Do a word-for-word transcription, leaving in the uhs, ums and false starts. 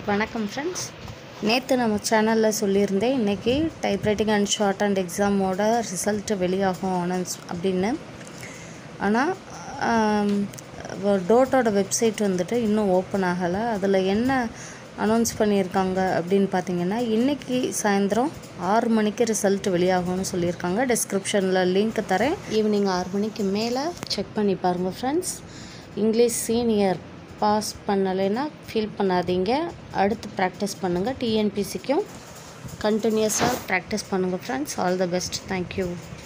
வணக்கம் ஃப்ரெண்ட்ஸ். நேற்று நம்ம சேனலில் சொல்லியிருந்தேன் இன்றைக்கி டைப்ரைட்டிங் அண்ட் ஷார்ட் அண்ட் எக்ஸாமோட ரிசல்ட்டு வெளியாகும் அனௌன்ஸ் அப்படின்னு. ஆனால் டோட்டோட வெப்சைட் வந்துட்டு இன்னும் ஓப்பன் ஆகலை. அதில் என்ன அனௌன்ஸ் பண்ணியிருக்காங்க அப்படின்னு பார்த்தீங்கன்னா, இன்றைக்கி சாயந்தரம் ஆறு மணிக்கு ரிசல்ட் வெளியாகும்னு சொல்லியிருக்காங்க. டிஸ்கிரிப்ஷனில் லிங்க் தரேன். ஈவினிங் ஆறு மணிக்கு மேலே செக் பண்ணி பாருங்கள் ஃப்ரெண்ட்ஸ். இங்கிலீஷ் சீனியர் பாஸ் பண்ணலைன்னா ஃபீல் பண்ணாதீங்க. அடுத்து ப்ராக்டிஸ் பண்ணுங்கள். டிஎன்பிசிக்கும் கண்டினியூஸாக ப்ராக்டிஸ் பண்ணுங்கள் friends. All the best. Thank you.